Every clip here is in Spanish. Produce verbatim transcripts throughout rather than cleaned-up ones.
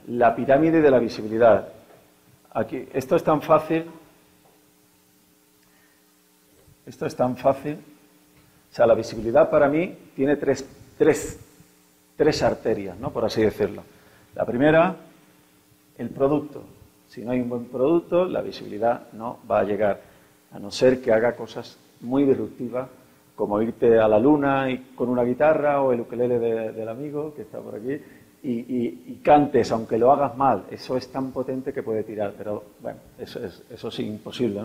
la pirámide de la visibilidad. Aquí, esto es tan fácil. Esto es tan fácil. O sea, la visibilidad para mí tiene tres, tres, tres arterias, ¿no? Por así decirlo. La primera, el producto. Si no hay un buen producto, la visibilidad no va a llegar, a no ser que haga cosas muy disruptivas, como irte a la luna y, con una guitarra o el ukelele de, del amigo que está por aquí, y, y, y cantes, aunque lo hagas mal. Eso es tan potente que puede tirar, pero bueno, eso es, eso es imposible, ¿no?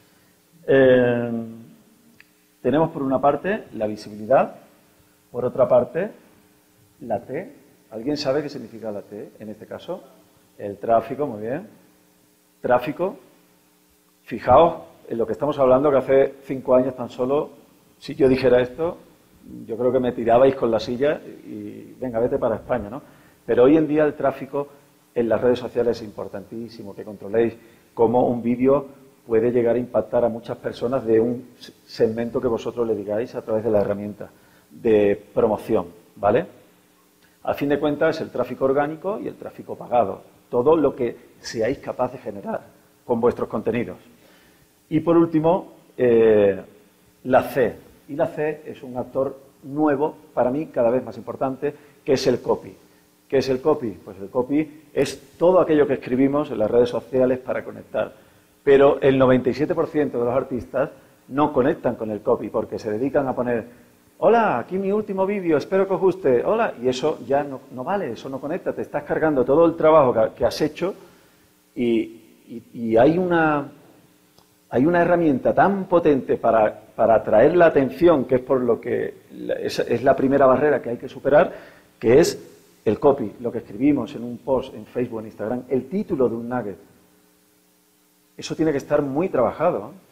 Eh, tenemos por una parte la visibilidad, por otra parte la T. ¿Alguien sabe qué significa la T en este caso? El tráfico, muy bien. Tráfico. Fijaos en lo que estamos hablando, que hace cinco años tan solo, si yo dijera esto, yo creo que me tirabais con la silla y venga, vete para España, ¿no? Pero hoy en día el tráfico en las redes sociales es importantísimo, que controléis cómo un vídeo puede llegar a impactar a muchas personas de un segmento que vosotros le digáis a través de la herramienta de promoción, ¿vale? Al fin de cuentas, el tráfico orgánico y el tráfico pagado. Todo lo que seáis capaz de generar con vuestros contenidos. Y por último, eh, la C. Y la C es un actor nuevo, para mí cada vez más importante, que es el copy. ¿Qué es el copy? Pues el copy es todo aquello que escribimos en las redes sociales para conectar. Pero el noventa y siete por ciento de los artistas no conectan con el copy porque se dedican a poner hola, aquí mi último vídeo, espero que os guste, hola, y eso ya no, no vale, eso no conecta, te estás cargando todo el trabajo que, que has hecho y, y, y hay, una, hay una herramienta tan potente para, para atraer la atención, que es por lo que es, es la primera barrera que hay que superar, que es el copy, lo que escribimos en un post en Facebook, en Instagram, el título de un nugget. Eso tiene que estar muy trabajado, ¿eh?